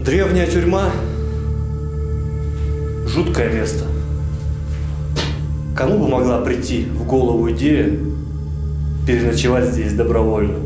Древняя тюрьма – жуткое место. Кому бы могла прийти в голову идея переночевать здесь добровольно?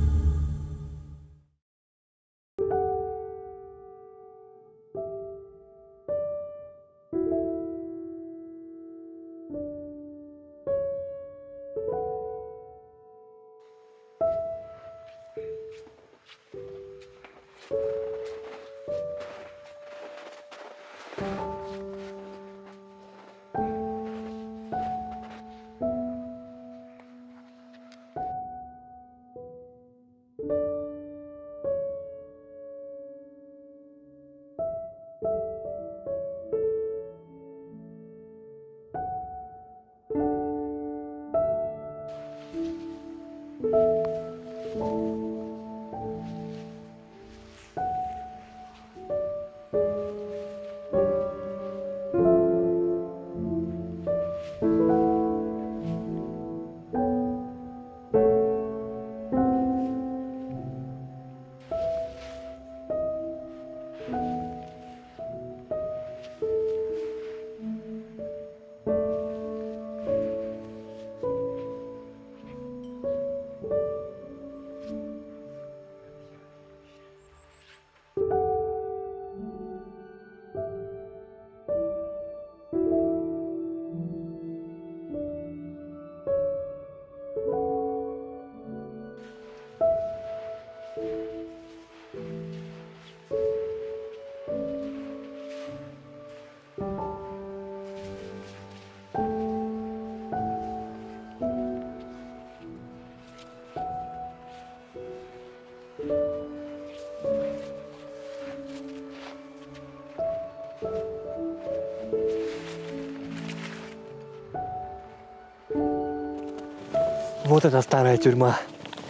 Вот это старая тюрьма.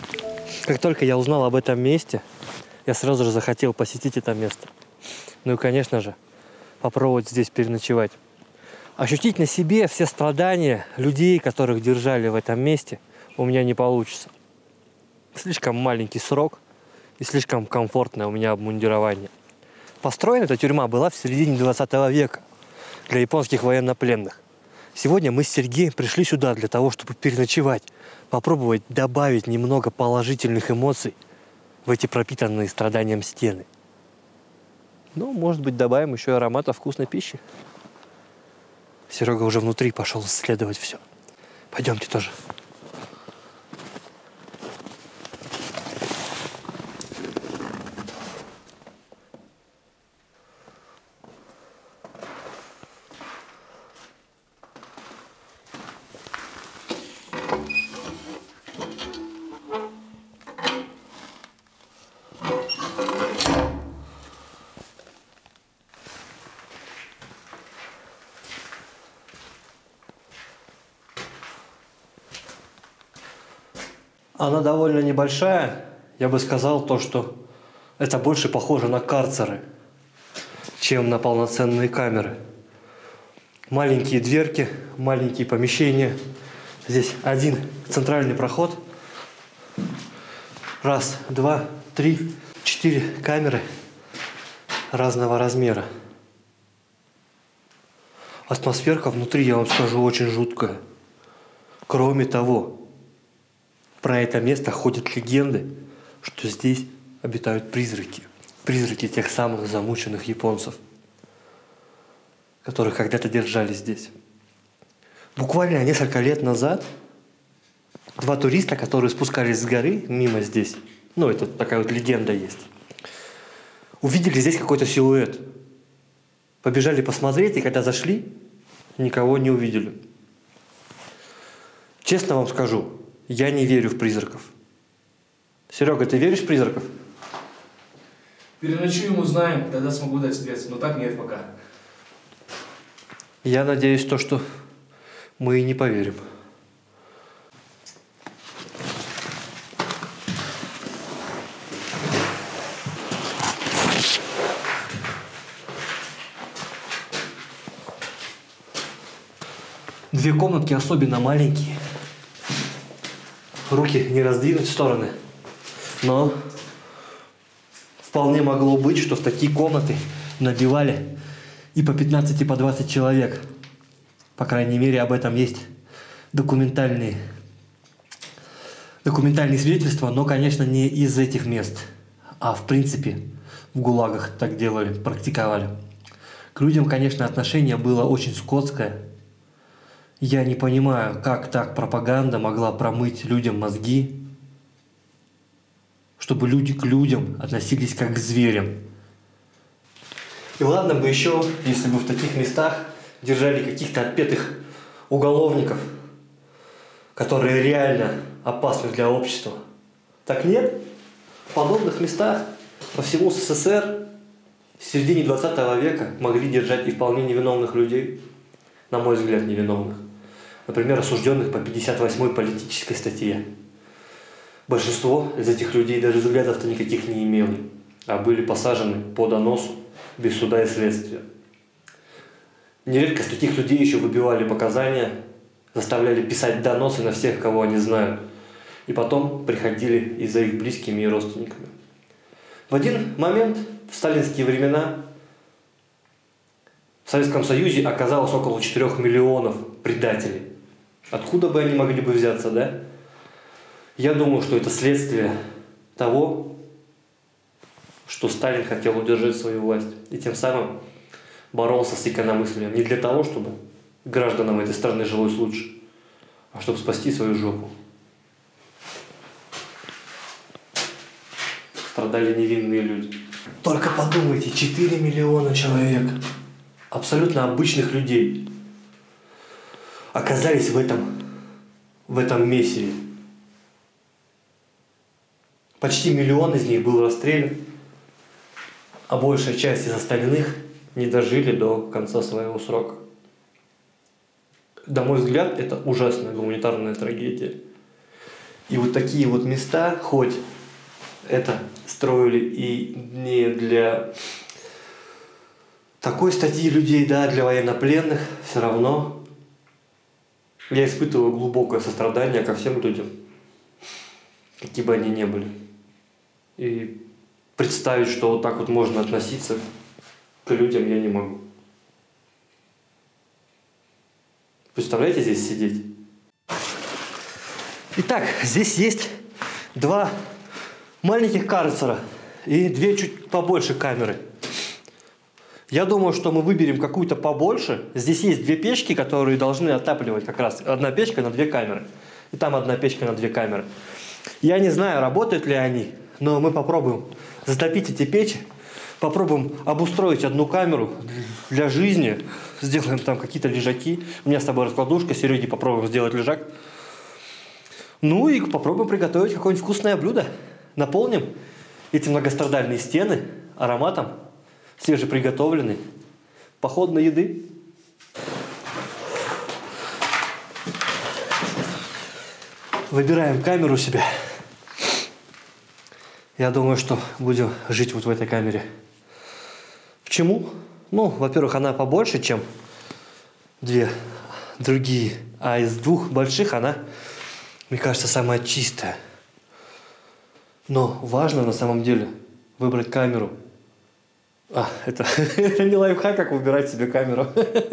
Как только я узнал об этом месте, я сразу же захотел посетить это место. Ну и, конечно же, попробовать здесь переночевать. Ощутить на себе все страдания людей, которых держали в этом месте, у меня не получится. Слишком маленький срок и слишком комфортное у меня обмундирование. Построена эта тюрьма была в середине 20 века для японских военнопленных. Сегодня мы с Сергеем пришли сюда для того, чтобы переночевать, попробовать добавить немного положительных эмоций в эти пропитанные страданием стены. Ну, может быть, добавим еще и аромата вкусной пищи. Серега уже внутри пошел исследовать все. Пойдемте тоже. Она довольно небольшая. Я бы сказал то, что это больше похоже на карцеры, чем на полноценные камеры. Маленькие дверки, маленькие помещения. Здесь один центральный проход. Раз, два, три, 4 камеры разного размера. Атмосферка внутри, я вам скажу, очень жуткая. Кроме того, про это место ходят легенды, что здесь обитают призраки. Призраки тех самых замученных японцев, которых когда-то держали здесь. Буквально несколько лет назад 2 туриста, которые спускались с горы мимо здесь, ну, это такая вот легенда есть, увидели здесь какой-то силуэт. Побежали посмотреть, и когда зашли, никого не увидели. Честно вам скажу, я не верю в призраков. Серега, ты веришь в призраков? Переночуем, узнаем, тогда смогу дать ответ. Но так нет пока. Я надеюсь, то, что мы и не поверим. Две комнатки особенно маленькие. Руки не раздвинуть в стороны. Но вполне могло быть, что в такие комнаты набивали и по 15, и по 20 человек. По крайней мере, об этом есть документальные свидетельства, но, конечно, не из этих мест, а в принципе в ГУЛАГах так делали, практиковали. К людям, конечно, отношение было очень скотское. Я не понимаю, как так пропаганда могла промыть людям мозги, чтобы люди к людям относились как к зверям. И ладно бы еще, если бы в таких местах держали каких-то отпетых уголовников, которые реально опасны для общества. Так нет, в подобных местах по всему СССР в середине 20 века могли держать и вполне невиновных людей, на мой взгляд, невиновных. Например, осужденных по 58-й политической статье. Большинство из этих людей даже взглядов-то никаких не имели, а были посажены по доносу без суда и следствия. Нередко с таких людей еще выбивали показания, заставляли писать доносы на всех, кого они знают, и потом приходили и за их близкими и родственниками. В один момент, в сталинские времена, в Советском Союзе оказалось около 4 миллионов предателей. Откуда бы они могли бы взяться, да? Я думаю, что это следствие того, что Сталин хотел удержать свою власть и тем самым боролся с инакомыслием. Не для того, чтобы гражданам этой страны жилось лучше, а чтобы спасти свою жопу. Страдали невинные люди. Только подумайте, 4 миллиона человек, абсолютно обычных людей, оказались в этом месиве. Почти миллион из них был расстрелян, а большая часть из остальных не дожили до конца своего срока. На мой взгляд, это ужасная гуманитарная трагедия. И вот такие вот места, хоть это строили и не для такой статьи людей, да, для военнопленных, все равно я испытываю глубокое сострадание ко всем людям, какие бы они ни были. И представить, что вот так вот можно относиться к людям, я не могу. Представляете, здесь сидеть? Итак, здесь есть 2 маленьких карцера и 2 чуть побольше камеры. Я думаю, что мы выберем какую-то побольше. Здесь есть 2 печки, которые должны отапливать как раз. 1 печка на 2 камеры. И там 1 печка на 2 камеры. Я не знаю, работают ли они, но мы попробуем затопить эти печи. Попробуем обустроить 1 камеру для жизни. Сделаем там какие-то лежаки. У меня с тобой раскладушка. Сереге попробуем сделать лежак. Ну и попробуем приготовить какое-нибудь вкусное блюдо. Наполним эти многострадальные стены ароматом свежеприготовленной походной еды. Выбираем камеру себе. Я думаю, что будем жить вот в этой камере. Почему? Ну, во-первых, она побольше, чем 2 другие. А из 2 больших она, мне кажется, самая чистая. Но важно на самом деле выбрать камеру. Это не лайфхак, как выбирать себе камеру.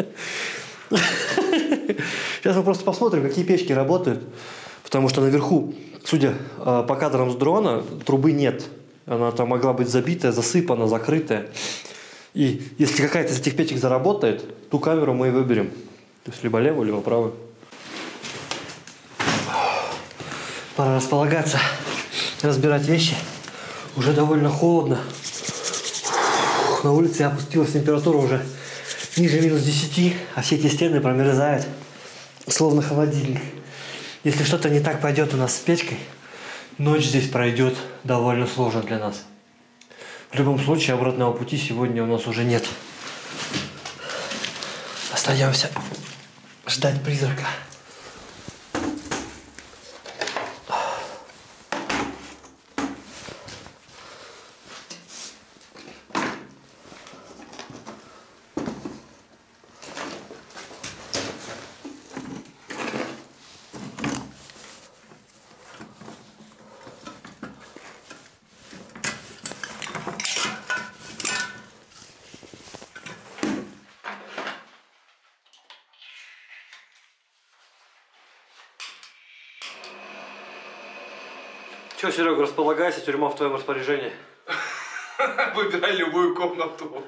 Сейчас мы просто посмотрим, какие печки работают. Потому что наверху, судя по кадрам с дрона, трубы нет. Она там могла быть забитая, засыпана, закрытая. И если какая-то из этих печек заработает, ту камеру мы и выберем. То есть либо левую, либо правую. Пора располагаться, разбирать вещи. Уже довольно холодно. На улице опустилась температура уже ниже -10, а все эти стены промерзают, словно холодильник. Если что-то не так пойдет у нас с печкой, ночь здесь пройдет довольно сложно для нас. В любом случае, обратного пути сегодня у нас уже нет. Остаемся ждать призрака. Че, Серега, располагайся, тюрьма в твоем распоряжении. Выбирай любую комнату.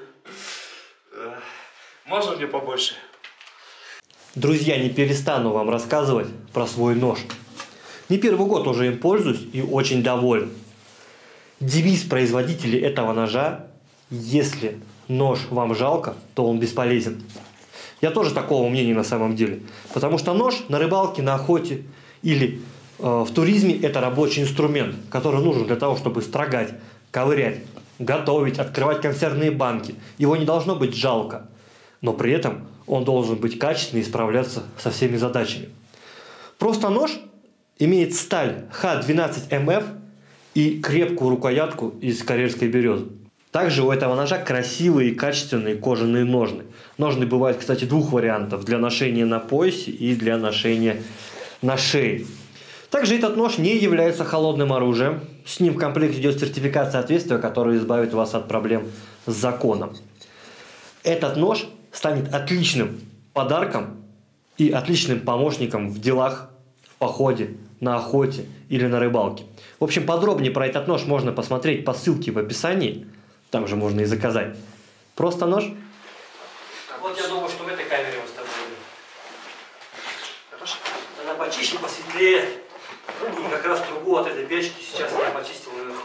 Можно мне побольше? Друзья, не перестану вам рассказывать про свой нож. Не первый год уже им пользуюсь и очень доволен. Девиз производителей этого ножа: если нож вам жалко, то он бесполезен. Я тоже такого мнения на самом деле. Потому что нож на рыбалке, на охоте или в туризме — это рабочий инструмент, который нужен для того, чтобы строгать, ковырять, готовить, открывать консервные банки. Его не должно быть жалко. Но при этом он должен быть качественный и справляться со всеми задачами. Просто нож имеет сталь Х12МФ и крепкую рукоятку из карельской березы. Также у этого ножа красивые и качественные кожаные ножны. Ножны бывают, кстати, двух вариантов: для ношения на поясе и для ношения на шее. Также этот нож не является холодным оружием. С ним в комплекте идет сертификат соответствия, который избавит вас от проблем с законом. Этот нож станет отличным подарком и отличным помощником в делах, в походе, на охоте или на рыбалке. В общем, подробнее про этот нож можно посмотреть по ссылке в описании. Там же можно и заказать. Просто нож. Вот я думаю, что в этой камере мы с тобой будем. Хорошо. Она почище, посветлее. И как раз трубу от этой печки сейчас я почистил наверху.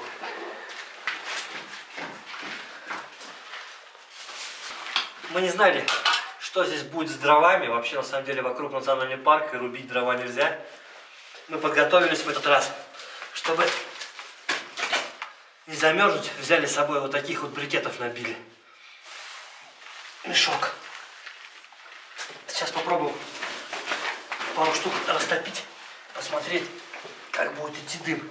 Мы не знали, что здесь будет с дровами. Вообще, на самом деле, вокруг национальный парк, и рубить дрова нельзя. Мы подготовились в этот раз, чтобы не замерзнуть. Взяли с собой вот таких вот брикетов, набили. Мешок. Сейчас попробуем пару штук растопить, посмотреть, как будет идти дым.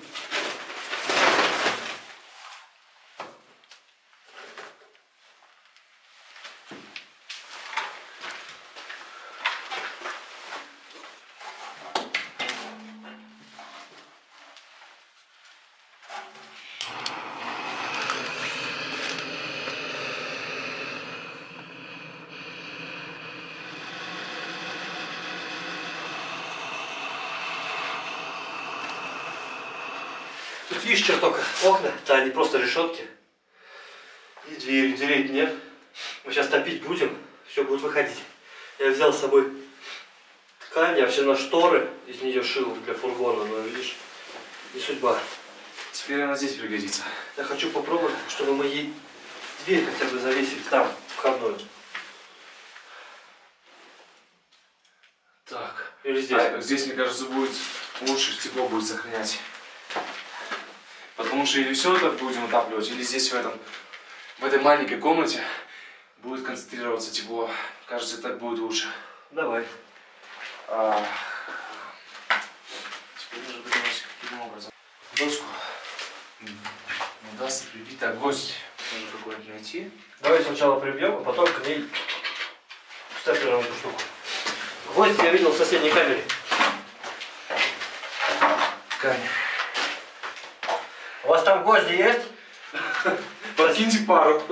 Тут видишь черток, окна, да, не просто решетки. И двери, дверей нет. Мы сейчас топить будем, все будет выходить. Я взял с собой ткань, я вообще на шторы из нее шил для фургона, но видишь, не судьба. Теперь она здесь пригодится. Я хочу попробовать, чтобы мы ей дверь хотя бы завесили там, входную. Так. Или здесь. Здесь, мне кажется, будет лучше, тепло будет сохранять. Потому что или все это будем отапливать, или здесь в этой маленькой комнате будет концентрироваться тепло. Кажется, так будет лучше. Давай. Теперь нужно придумать, каким образом. Доску не удастся прибить. Так, гвоздь нужно какой-нибудь найти. Давай сначала прибьем, а потом к ней степлером эту штуку. Гвоздь я видел в соседней камере. Ткань. У вас там гвозди есть? Подкиньте пару.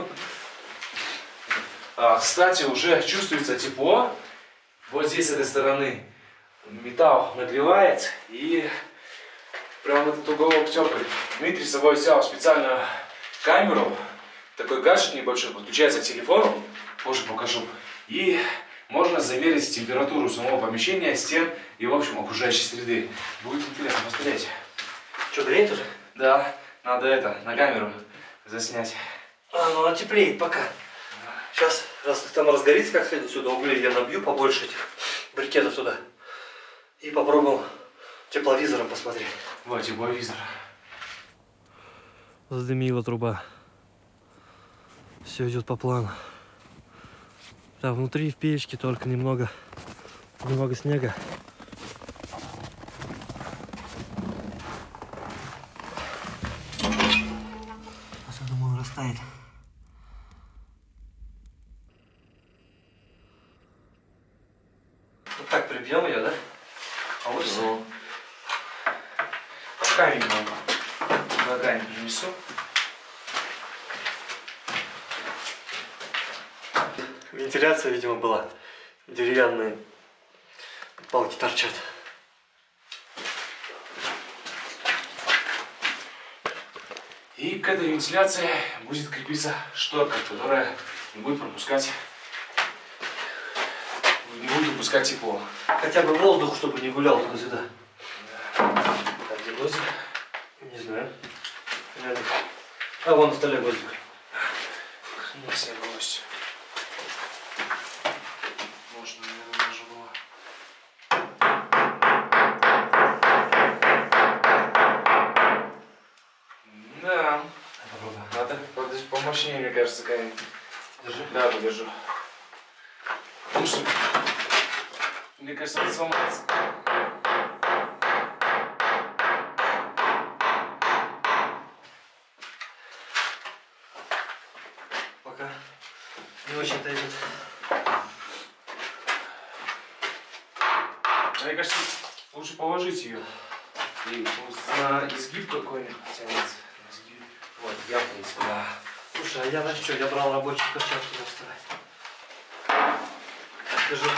Кстати, уже чувствуется тепло. Вот здесь, с этой стороны, металл нагревается. И прям этот уголок теплый. Дмитрий с собой взял специальную камеру. Такой гаджет небольшой, подключается к телефону. Позже покажу. И можно замерить температуру самого помещения, стен и, в общем, окружающей среды. Будет интересно посмотреть. Что, греет уже? Да, надо это, на камеру заснять. Ну она теплеет пока. Сейчас, раз там разгорится как следует сюда углей, я набью побольше этих брикетов туда. И попробуем тепловизором посмотреть. Вот тепловизор. Задымила труба. Все идет по плану. Там внутри в печке только немного снега. Я думаю, он растает. Вот так прибьем ее, да? Получится? Ну. Камень ногами принесу. Вентиляция, видимо, была. Деревянные палки торчат. И к этой вентиляции будет крепиться шторка, которая не будет пропускать, не будет выпускать тепло. Хотя бы воздух, чтобы не гулял туда-сюда. Так, где гвоздик? Не знаю. Рядом. А вон на столе гвоздик. Не себе гвоздь. Можно, наверное, даже было. Да. Попробуй. Надо подожди, помощнее, мне кажется, какая-нибудь. Держи. Да, подержу. Потому что, мне кажется, он сломается. Пока не очень-то идет. Мне кажется, лучше положить ее. И на изгиб какой-нибудь тянется. На изгиб. Вот, явно есть. Да. Слушай, а я на что? Я брал рабочие перчатки настроить. Держи.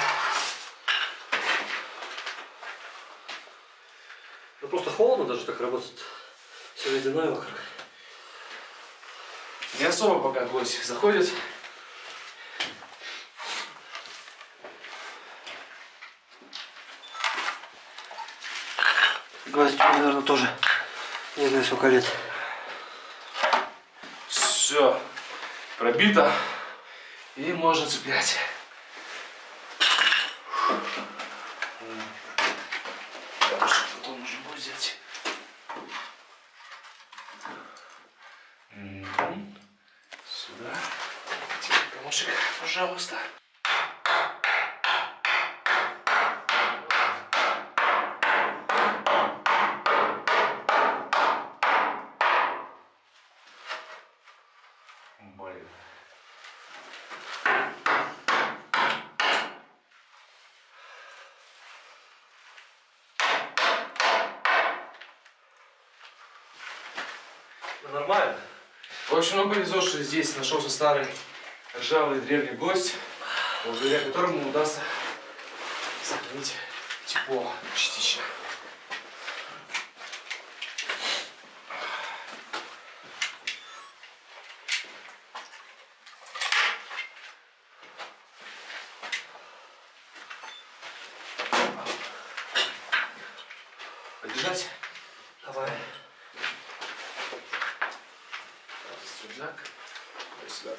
Ну просто холодно даже так работать. Все ледяное вокруг. Не особо пока гвоздь заходит. Гвоздь, наверное, тоже не знаю сколько лет. Все пробито. И можно цеплять. Камушек потом нужно будет взять. Сюда. Теперь камушек, пожалуйста. Блин. Ну, нормально. В общем, нам повезло, что здесь нашелся старый ржавый древний гость, благодаря которому удастся сохранить тепло частично. Подержать? Давай. Рюкзак. Дай сюда.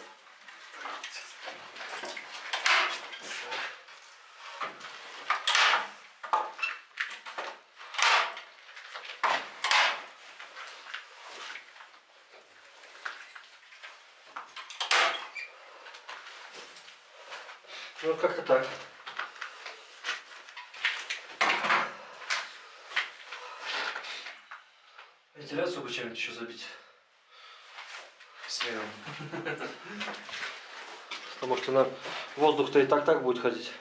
Ну как-то так. Вентиляцию бы чем-нибудь еще забить. Смело. Потому что на воздух-то и так будет ходить.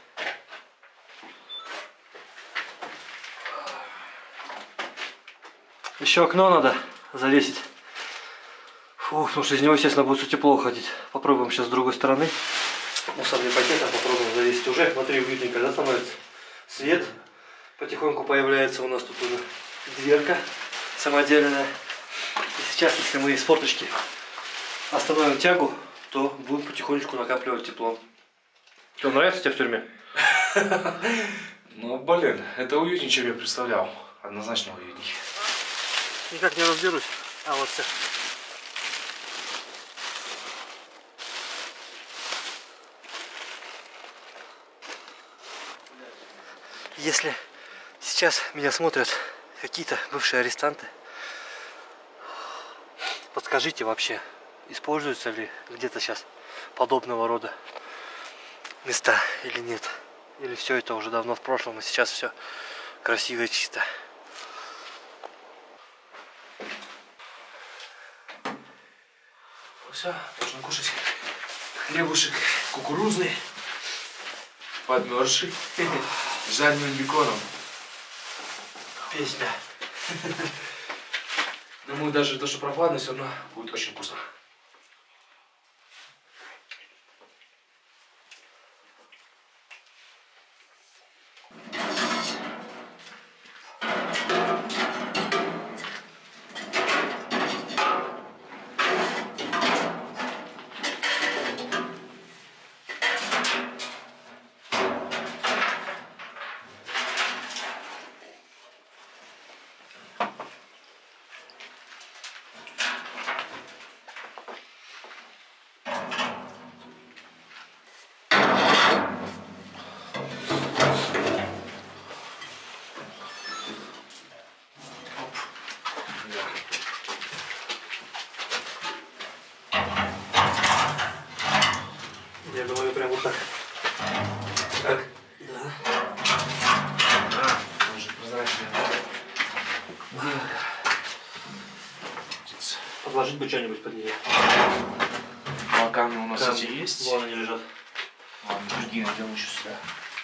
Еще окно надо завесить. Фух, потому что из него, естественно, будет все тепло уходить. Попробуем сейчас с другой стороны. Мусорный пакет попробуем завесить. Уже, смотри, уютненько, да, становится? Свет потихоньку появляется у нас тут уже. Дверка самодельная. И сейчас, если мы из форточки остановим тягу, то будем потихонечку накапливать тепло. Что, нравится тебе в тюрьме? Ну, блин, это уютнее, чем я представлял. Однозначно уютнее. Никак не разберусь. А вот все. Если сейчас меня смотрят какие-то бывшие арестанты, подскажите вообще, используются ли где-то сейчас подобного рода места или нет? Или все это уже давно в прошлом, и сейчас все красиво и чисто? Все, можно кушать. Хлебушек кукурузный, подмерзший, с жареным беконом. Песня. Думаю, даже то, что прохладно, все равно будет очень вкусно. прям вот так. Так. Да. Может, прозрачная. Подложить бы что-нибудь под нее. Камни у нас эти есть. Вон они лежат. Ладно, другие найдем еще сюда.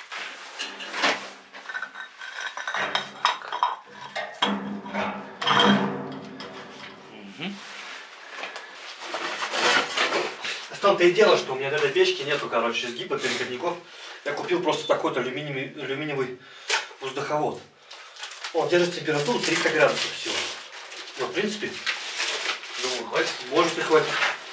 В том-то и дело, что у меня в этой печки нету, короче, сгиба переходников. Я купил просто такой-то алюминиевый воздуховод. Он держит температуру 300 градусов всего. Ну, в принципе, Думаю, хватит. может и хватит.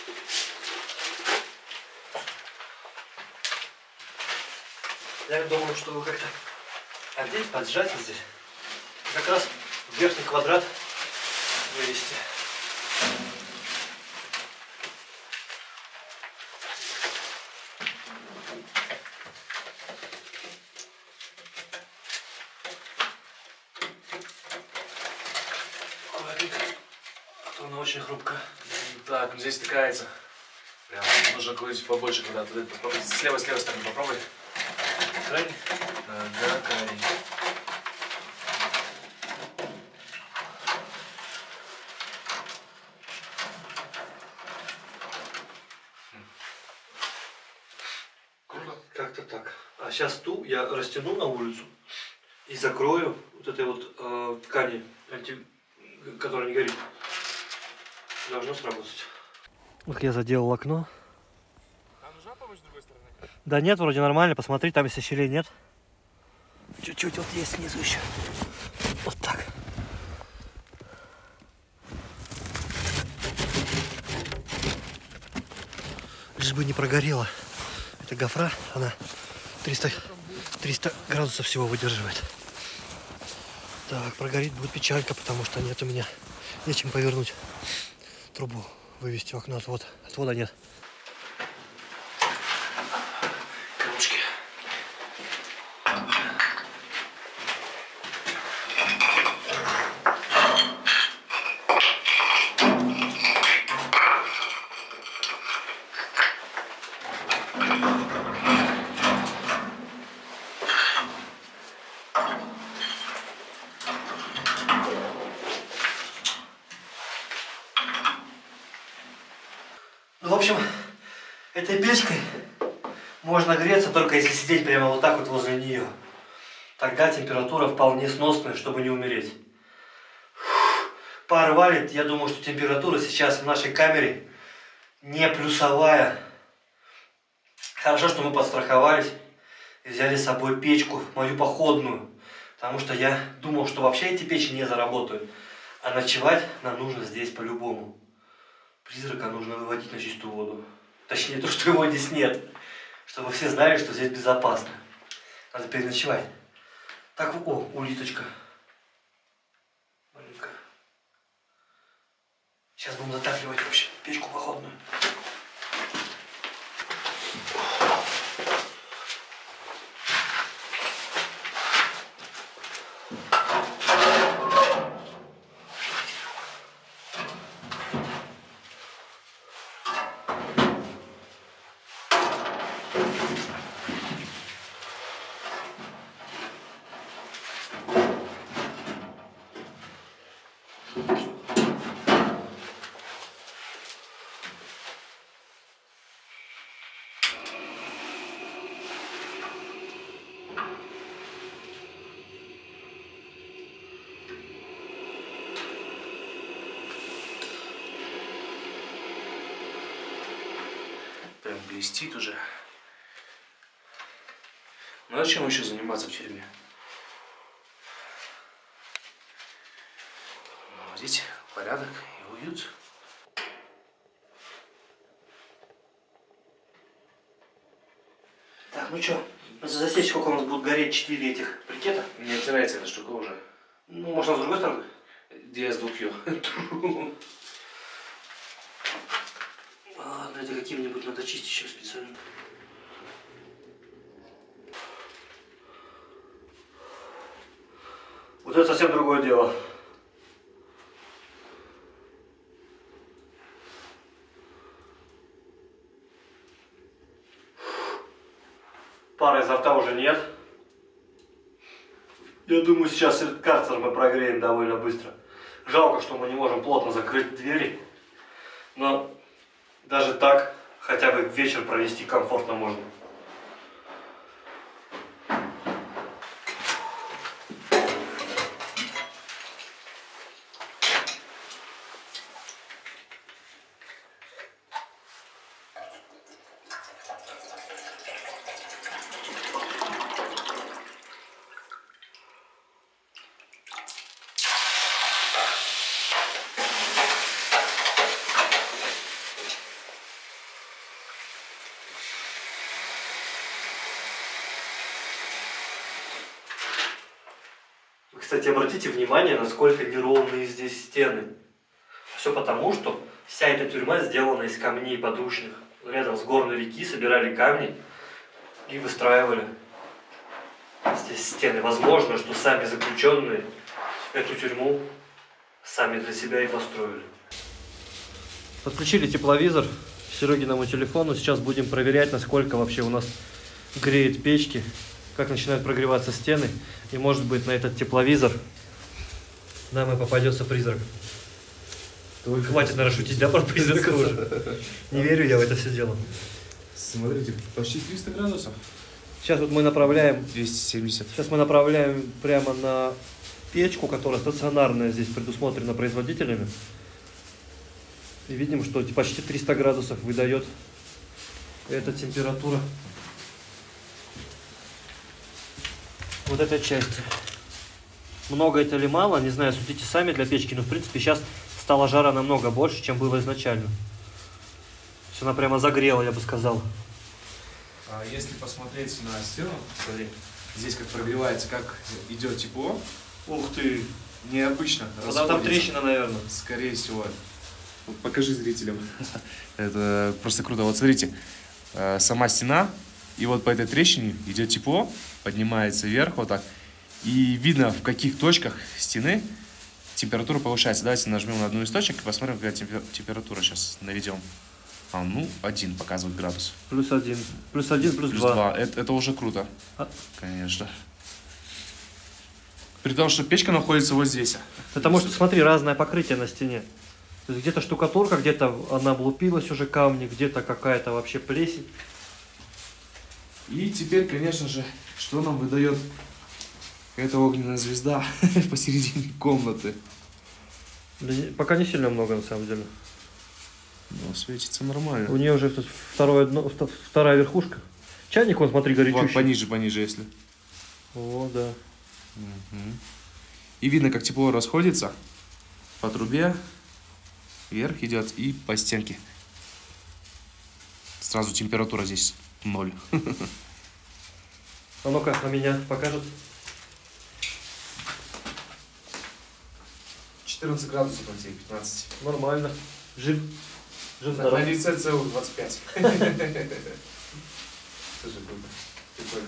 Я думаю, что как-то одеть, поджать здесь. Как раз верхний квадрат вывести. Она очень хрупкая. Так, ну здесь стыкается. Прям нужно какой-нибудь побольше куда-то. Слева стороны попробуй. Крайне. Да, крайне. Как-то так. А сейчас ту я растяну на улицу и закрою вот этой вот ткани, которая не горит. Должно сработать. Вот я заделал окно. А нужна помощь с другой стороны? Да нет, вроде нормально. Посмотри, там если щелей нет. Чуть-чуть вот есть снизу еще. Вот так. Лишь бы не прогорела. Эта гофра, она 300 градусов всего выдерживает. Так, прогорит будет печалька, потому что нет у меня нечем повернуть трубу, вывести в окно отвод. Отвода нет. Кружки. Ну, в общем, этой печкой можно греться только если сидеть прямо вот так вот возле нее. Тогда температура вполне сносная, чтобы не умереть. Пар валит, я думаю, что температура сейчас в нашей камере не плюсовая. Хорошо, что мы подстраховались и взяли с собой печку, мою походную. Потому что я думал, что вообще эти печи не заработают. А ночевать нам нужно здесь по-любому. Призрака нужно выводить на чистую воду. Точнее, то, что его здесь нет. Чтобы все знали, что здесь безопасно. Надо переночевать. Так, о, улиточка. Маленькая. Сейчас будем затапливать вообще печку походную. Прям блестит уже. Ну а чем еще заниматься в тюрьме? Наводить порядок и уют. Так, ну что, надо засечь, сколько у нас будут гореть 4 этих брикета. Не оттирается эта штука уже. Ну, можно с другой стороны. Где я с двух ее? Ладно, это каким-нибудь надо чистящим специально. Вот это совсем другое дело. Пара изо рта уже нет. Я думаю, сейчас этот карцер мы прогреем довольно быстро. Жалко, что мы не можем плотно закрыть двери. Но даже так хотя бы вечер провести комфортно можно. Кстати, обратите внимание, насколько неровные здесь стены. Все потому, что вся эта тюрьма сделана из камней подручных. Рядом с горной реки собирали камни и выстраивали здесь стены. Возможно, что сами заключенные эту тюрьму сами для себя и построили. Подключили тепловизор к Серегиному телефону. Сейчас будем проверять, насколько вообще у нас греют печки, как начинают прогреваться стены. И может быть на этот тепловизор нам и попадется призрак. Только хватит, наверное, шутить, да, про призрака уже. Не верю я в это все дело. Смотрите, почти 300 градусов. Сейчас вот мы направляем... 270. Сейчас мы направляем прямо на печку, которая стационарная здесь предусмотрена производителями. И видим, что почти 300 градусов выдает эта температура. Вот эта часть. Много это или мало, не знаю, судите сами для печки, но в принципе сейчас стала жара намного больше, чем было изначально. Все, она прямо загрела, я бы сказал. А если посмотреть на стену, смотри, здесь как прогревается, как идет тепло. Ух ты! Необычно. Там трещина, наверное. Скорее всего. Вот покажи зрителям. Это просто круто. Вот смотрите, сама стена, и вот по этой трещине идет тепло, поднимается вверх вот так. И видно, в каких точках стены температура повышается. Давайте нажмем на одну из точек и посмотрим, какая температура сейчас наведем. Ну, 1 показывает градус. Плюс 1. Плюс 1, плюс 2. Это уже круто. Конечно. При том, что печка находится вот здесь. Потому что, смотри, разное покрытие на стене. То есть где-то штукатурка, где-то она облупилась уже камни, где-то какая-то вообще плесень. И теперь, конечно же, что нам выдает эта огненная звезда посередине комнаты? Пока не сильно много, на самом деле. Ну, светится нормально. У нее уже тут вторая верхушка. Чайник, вон, смотри, горячущий. Вот, пониже, если. О, да. Угу. И видно, как тепло расходится по трубе, вверх идет и по стенке. Сразу температура здесь 0. А ну-ка, на меня покажет. 14 градусов, Антей, 15. Нормально. Жив здоров. На лице целых 25. Тоже круто. Прикольно.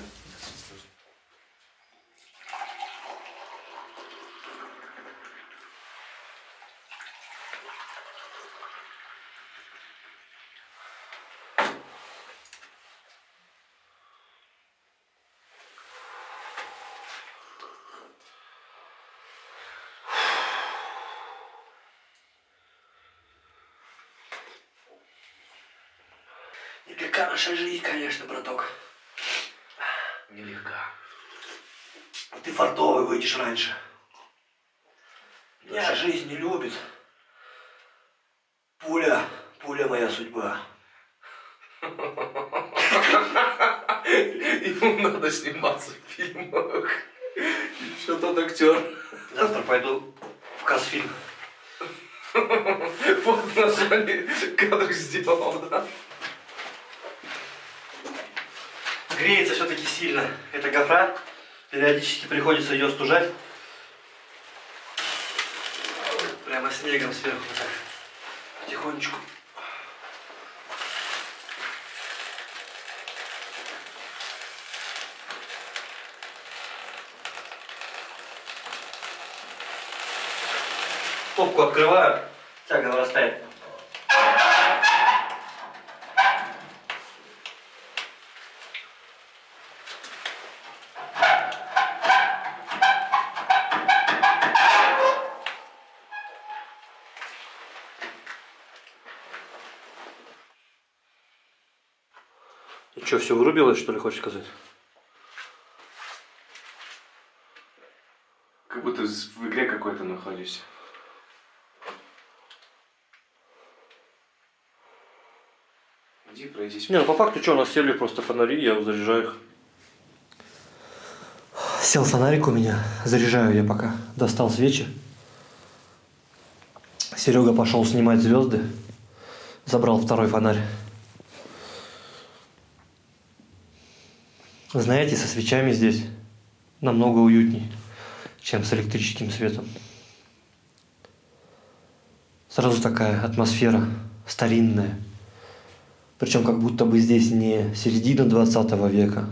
Нелегка наша жизнь, конечно, браток. Нелегка. Ты фартовый выйдешь раньше. Меня жизнь не любит. Пуля моя судьба. Ему надо сниматься в фильмах. Еще тот актер. Завтра пойду в Казфильм. Вот название кадр сделал, да? Греется все-таки сильно эта гофра. Периодически приходится ее остужать. Прямо снегом сверху так. Потихонечку. Топку открываю, тяга нарастает. Что, все вырубилось, что ли, хочешь сказать? Как будто в игре какой-то находишься. Иди пройдись. Не, ну по факту что, у нас сели просто фонари, я заряжаю их. Сел фонарик у меня, заряжаю я пока. Достал свечи. Серега пошел снимать звезды. Забрал второй фонарь. Знаете, со свечами здесь намного уютней, чем с электрическим светом. Сразу такая атмосфера старинная. Причем как будто бы здесь не середина 20 века,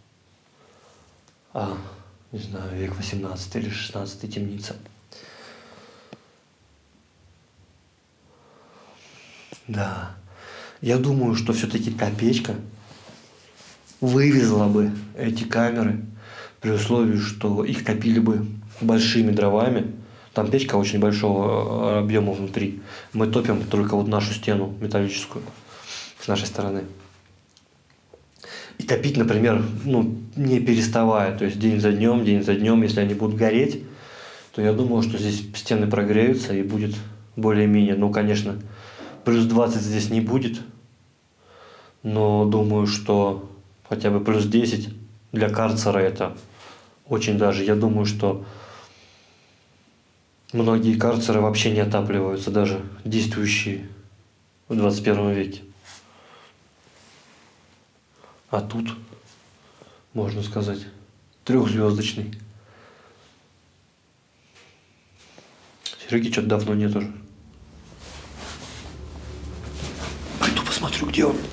а, не знаю, век 18 или 16 темница. Да, я думаю, что все-таки та печка вывезла бы эти камеры при условии, что их топили бы большими дровами. Там печка очень большого объема внутри. Мы топим только вот нашу стену металлическую с нашей стороны. И топить, например, не переставая, то есть день за днем, если они будут гореть, то я думаю, что здесь стены прогреются и будет более-менее, конечно, плюс 20 здесь не будет, но думаю, что хотя бы плюс 10 для карцера это очень даже. Я думаю, что многие карцеры вообще не отапливаются, даже действующие в 21 веке. А тут, можно сказать, трехзвездочный. Сереги что-то давно нет уже. Пойду посмотрю, где он.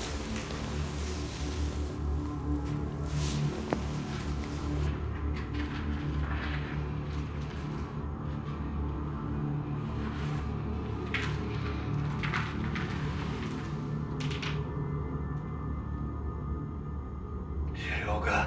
Серега.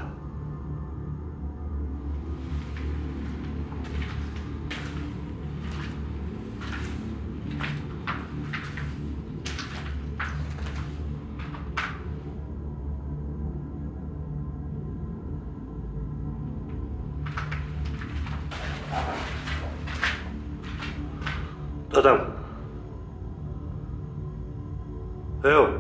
Кто там? Эу.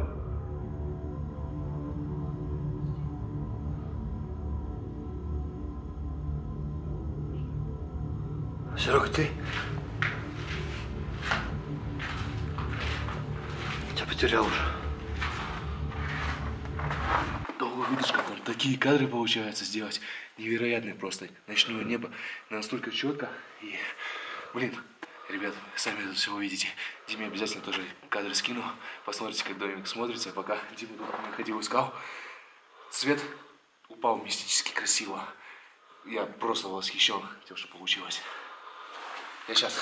Серега, ты? Тебя потерял уже. Долго видишь, как там такие кадры получается сделать. Невероятные просто. Ночное небо настолько четко. И, блин, ребят, сами это все увидите. Диме обязательно тоже кадры скину. Посмотрите, как домик смотрится. Пока Дима тут ходил, искал. Цвет упал мистически красиво. Я просто восхищен тем, что получилось. Я сейчас...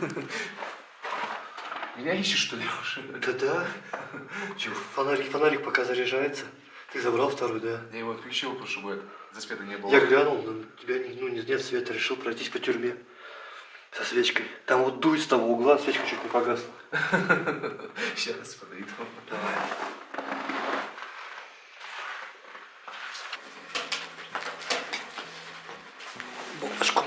Меня ищешь, что ли, уже? Да. Чё, фонарик пока заряжается. Ты забрал второй, да? Я его отключил, чтобы за света не было. Я глянул, но у тебя нет света, решил пройтись по тюрьме со свечкой. Там вот дует с того угла, свечка чуть не погасла. Сейчас подойду. Давай. Бомбочку.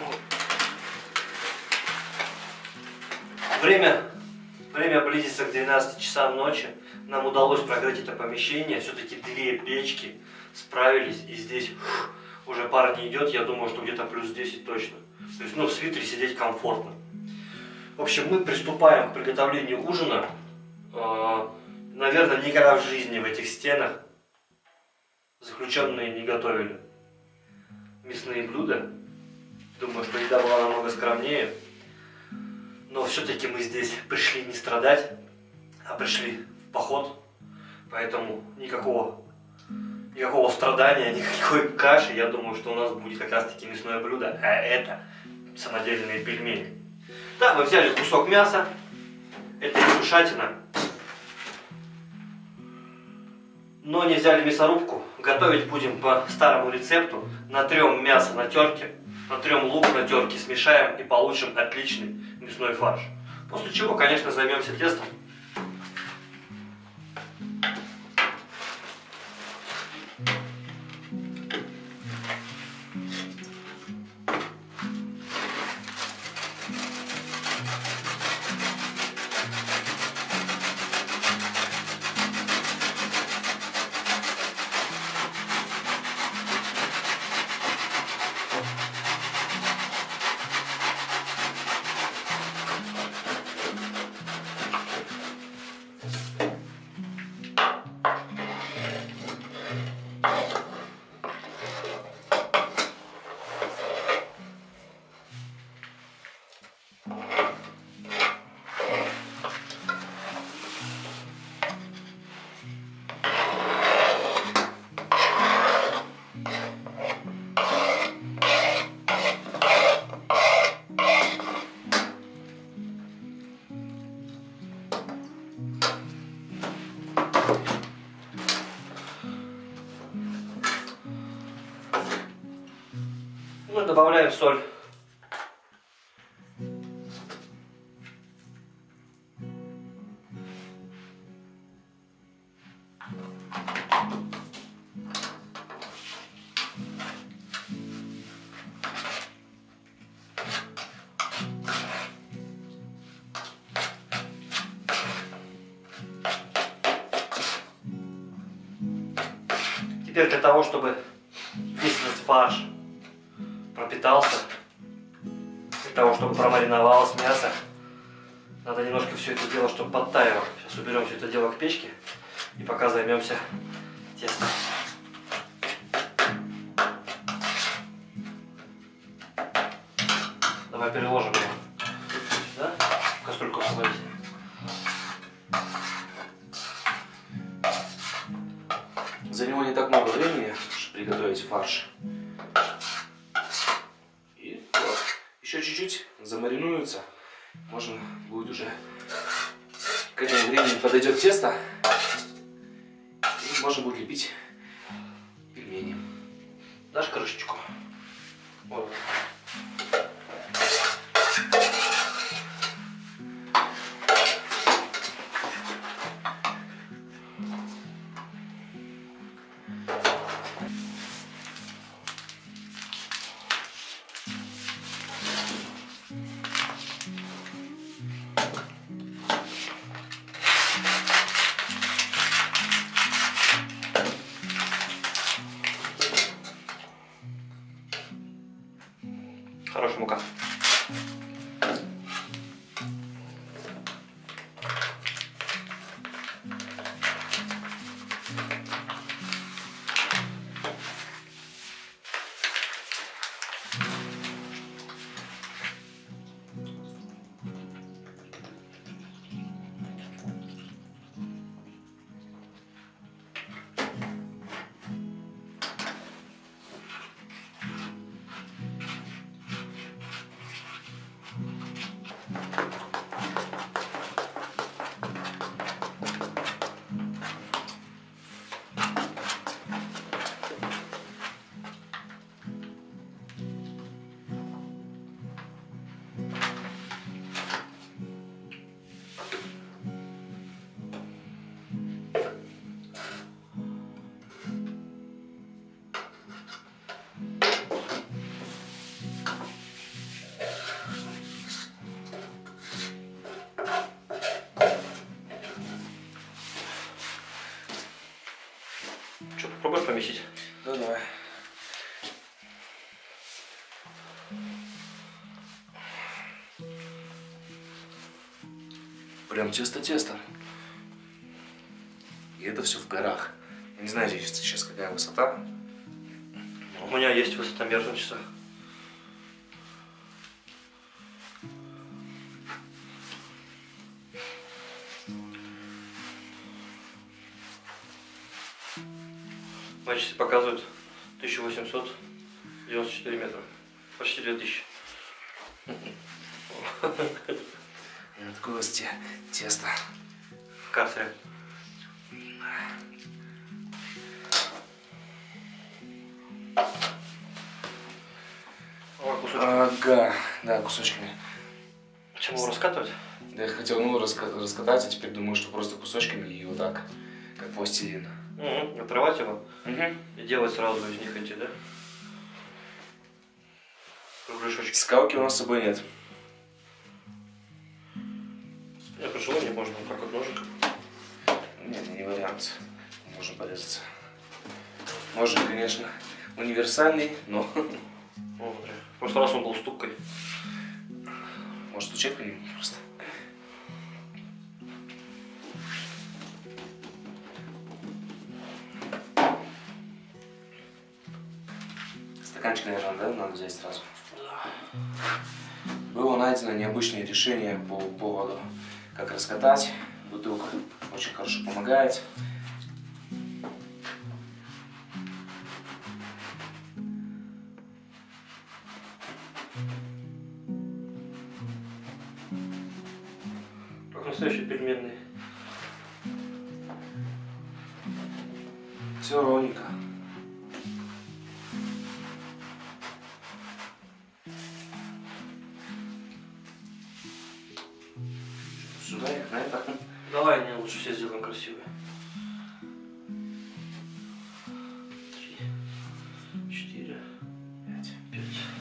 Время близится к 12 часам ночи. Нам удалось прогреть это помещение. Все-таки две печки справились. И здесь уже пар не идет. Я думаю, что где-то плюс 10 точно. То есть, в свитере сидеть комфортно. В общем, мы приступаем к приготовлению ужина. Наверное, никогда в жизни в этих стенах заключенные не готовили мясные блюда. Думаю, что еда была намного скромнее. Но все-таки мы здесь пришли не страдать, а пришли в поход. Поэтому никакого страдания, никакой каши. Я думаю, что у нас будет как раз таки мясное блюдо, а это самодельные пельмени. Да, мы взяли кусок мяса. Это ингушатина. Но не взяли мясорубку. Готовить будем по старому рецепту. Натрем мясо на терке. Натрем лук на терке, смешаем и получим отличный мясной фарш. После чего, конечно, займемся тестом. добавляем соль. Теперь для того, чтобы весь этот фарш пропитался, для того, чтобы промариновалось мясо, надо немножко все это дело, чтобы подтаяло. Сейчас уберем все это дело к печке и пока займемся тестом. Давай переложим его сюда, в кастрюльку освободить. За него не так много времени, чтобы приготовить фарш. И вот, еще чуть-чуть замаринуется. Можно будет уже к этому времени подойдет тесто. И можно будет лепить пельмени. Дашь крышечку? Вот. Хорошая мука. Что, попробуешь помесить? Да, давай. Прям тесто-тесто. И это все в горах. Я не знаю, здесь сейчас какая высота. У меня есть высотомер на часах. Мои часы показывают 1894 метра. Почти 2000. Откуда тесто? В карцере. О, кусочки. Ага, да, кусочками. Чем его раскатывать? Да, я хотел раскатать, а теперь думаю, что просто кусочками и вот так, как пластилин. Угу. Отрывать его и делать сразу из них эти, да? Кругляшочки. Скалки у нас с собой нет. Я при желании можно вот так вот ножиком. Нет, не вариант. Можно порезаться. Ножик, конечно, универсальный, но... О, в прошлый раз он был стукой. Может, стучать по нему просто. Стаканчик, наверное, да, надо взять сразу? Да. Было найдено необычное решение по поводу, как раскатать. Бутылка очень хорошо помогает. Как настоящие пельменные. Все ровненько. предлагаю на это. Давай, мне лучше все сделаем красивые. 3, 4, 5.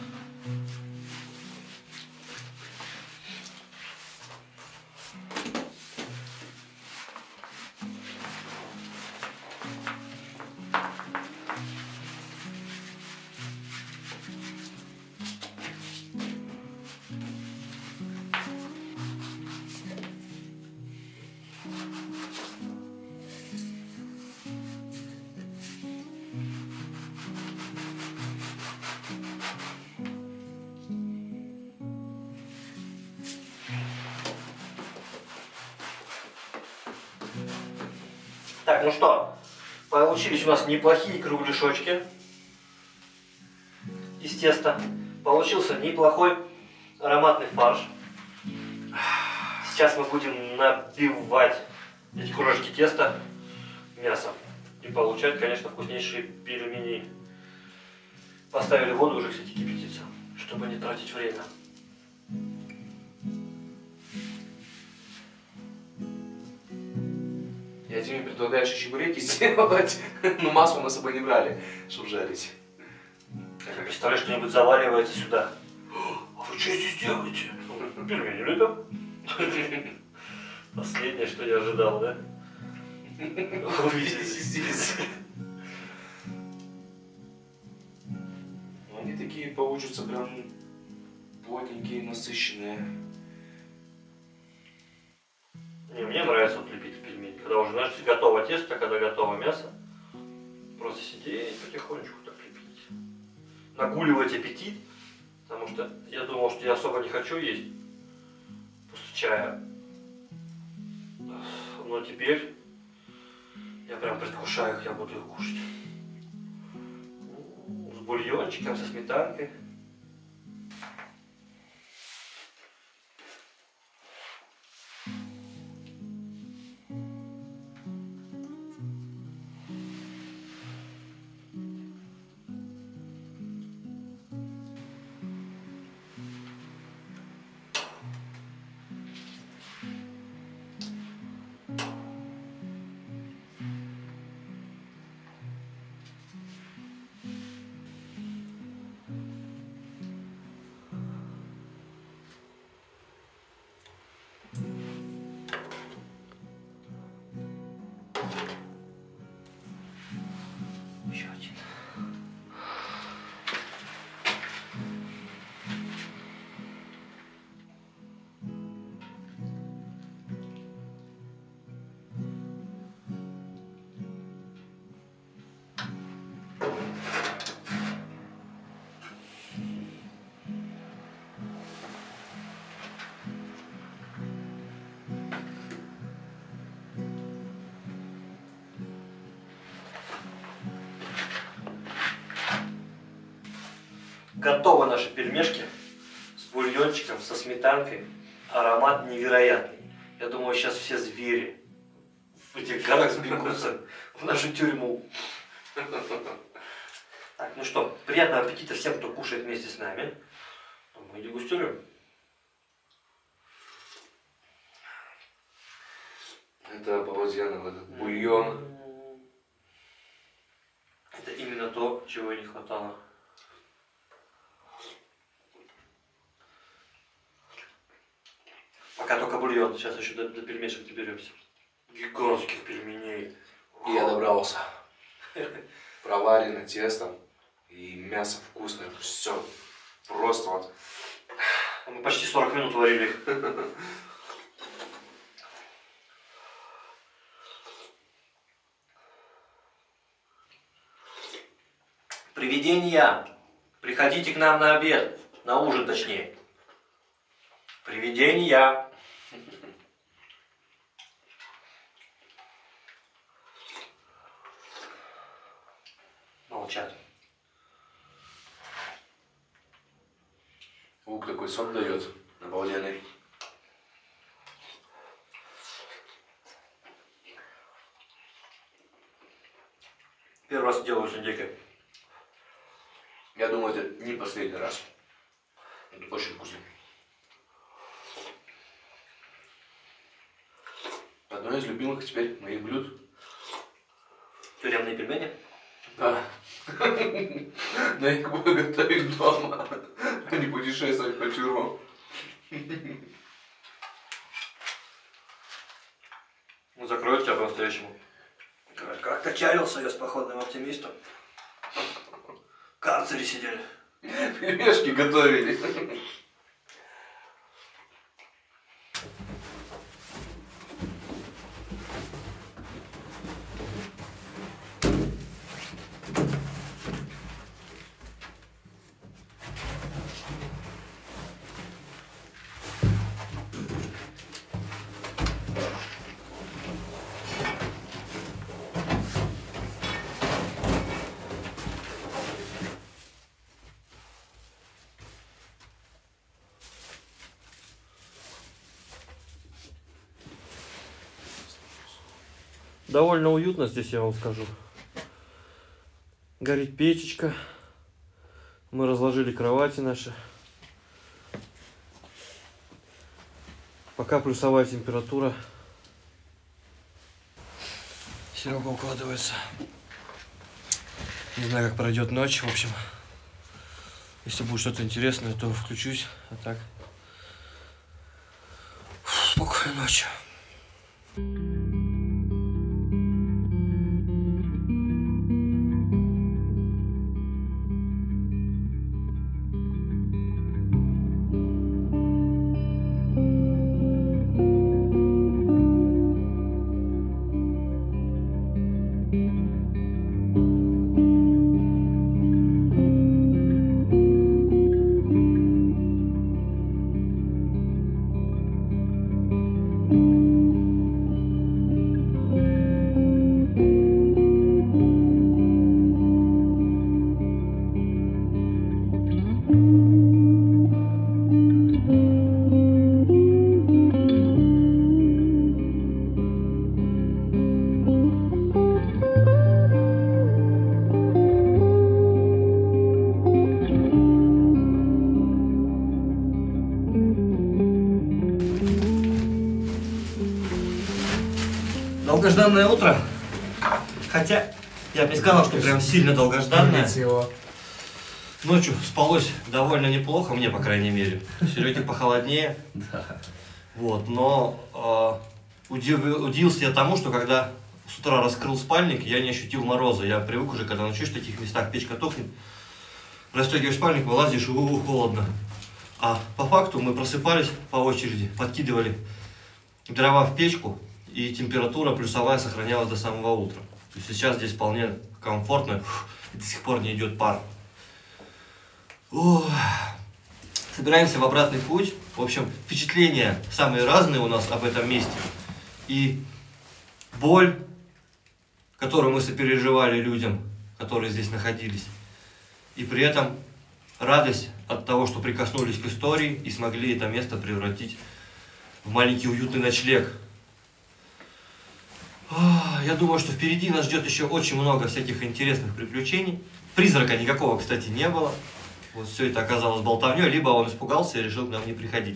Так, ну что, получились у нас неплохие кругляшочки из теста. Получился неплохой ароматный фарш. Сейчас мы будем набивать эти крошечки теста мясом и получать, конечно, вкуснейшие пельмени. Поставили воду уже, кстати, кипятиться, чтобы не тратить время. Я Диме предлагаю еще чебуреки сделать, но масло мы с собой не брали, чтобы жарить. Я представляю, что-нибудь заваливается сюда. А вы что здесь делаете? Пельмени любим. Последнее, что я ожидал, да? Увидите здесь. Они такие получатся прям плотненькие, насыщенные. Не, мне нравится вот лепить пельмени. Когда уже, знаешь, готово тесто, когда готово мясо. Просто сидеть потихонечку так лепить. Нагуливать аппетит. Потому что я думал, что я особо не хочу есть после чая. Но теперь я прям предвкушаю, как я буду его кушать. С бульончиком, со сметанкой. Еще один. Готовы наши пельмешки с бульончиком, со сметанкой. Аромат невероятный. Я думаю, сейчас все звери в этих горах сбегутся в нашу тюрьму. Так, ну что, приятного аппетита всем, кто кушает вместе с нами. Мы дегустируем. Это обалденно, этот бульон. Это именно то, чего и не хватало. Пока только бульон, сейчас еще до пельмешек доберемся. Гигантских пельменей. И я добрался. Проварено тесто. И мясо вкусное. Все. Просто вот. Мы почти 40 минут варили их. Привидения, приходите к нам на обед, на ужин точнее. Привидения. Молчат. Лук такой сок дает. Обалденный. Первый раз делаю с индейкой. Я думаю, это не последний раз. Это очень вкусно. одно из любимых теперь моих блюд. Тюремные пельмени? Да. Но я их буду готовить дома, а не путешествовать по тюрьмам. Ну, закрою тебя по-настоящему. Как-то чарился я с походным оптимистом. В карцере сидели. Пельмешки готовили. Довольно уютно здесь, я вам скажу. Горит печечка. Мы разложили кровати наши. Пока плюсовая температура. Серега укладывается. Не знаю, как пройдет ночь. В общем, если будет что-то интересное, то включусь. А так, спокойной ночи. Долгожданное утро. Хотя я бы не сказал, что прям сильно долгожданное. Ночью спалось довольно неплохо, мне, по крайней мере. Сереге похолоднее. Вот, но удивился я тому, что когда с утра раскрыл спальник, я не ощутил мороза. Я привык уже, когда ночуешь в таких местах, печка тухнет. Расстегиваешь спальник, вылазишь, холодно. А по факту мы просыпались по очереди, подкидывали дрова в печку, и температура плюсовая сохранялась до самого утра. То есть сейчас здесь вполне комфортно, и до сих пор не идет пар. Ох. Собираемся в обратный путь. В общем, впечатления самые разные у нас об этом месте. И боль, которую мы сопереживали людям, которые здесь находились. И при этом радость от того, что прикоснулись к истории и смогли это место превратить в маленький уютный ночлег. Я думаю, что впереди нас ждет еще очень много всяких интересных приключений. Призрака никакого, кстати, не было. Вот все это оказалось болтовней, либо он испугался и решил к нам не приходить.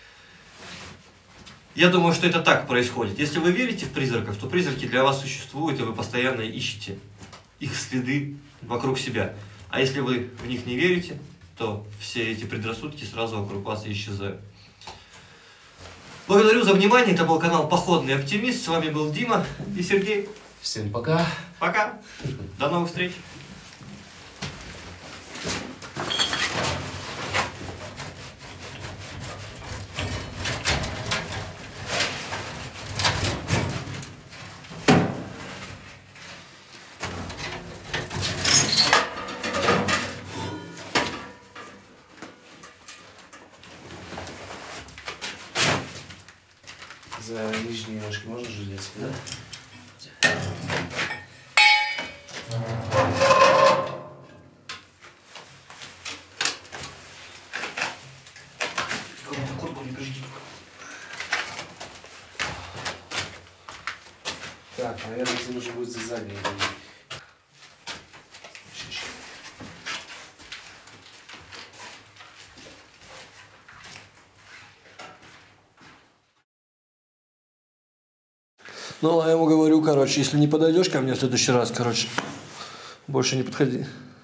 Я думаю, что это так происходит. Если вы верите в призраков, то призраки для вас существуют, и вы постоянно ищете их следы вокруг себя. А если вы в них не верите, то все эти предрассудки сразу вокруг вас исчезают. Благодарю за внимание. Это был канал Походный Оптимист. С вами был Дима и Сергей. Всем пока. Пока. До новых встреч. За нижние ножки можно же взять? Да. Так, наверное, тебе нужно будет за задние. Ну, а я ему говорю, короче, если не подойдешь ко мне в следующий раз, короче, больше не подходи.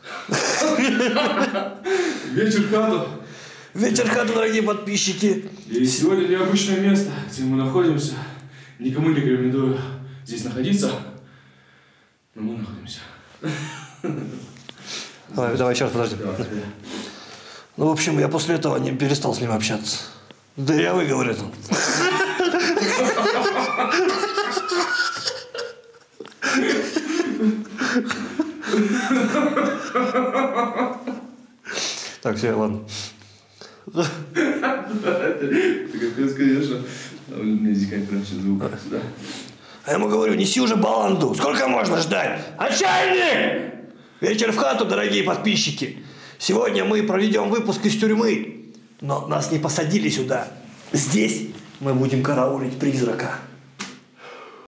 Вечер в хату. Вечер в хату, дорогие подписчики. И сегодня необычное место, где мы находимся. Никому не рекомендую здесь находиться, но мы находимся. Давай еще раз, подожди. Ну, в общем, я после этого не перестал с ним общаться. Дырявый, говорит он. Так, все, ладно. Ты капец, конечно. А у меня здесь как раньше звук. Да? А я ему говорю, неси уже баланду. Сколько можно ждать? Отчаяние! Вечер в хату, дорогие подписчики. Сегодня мы проведем выпуск из тюрьмы. Но нас не посадили сюда. Здесь мы будем караулить призрака.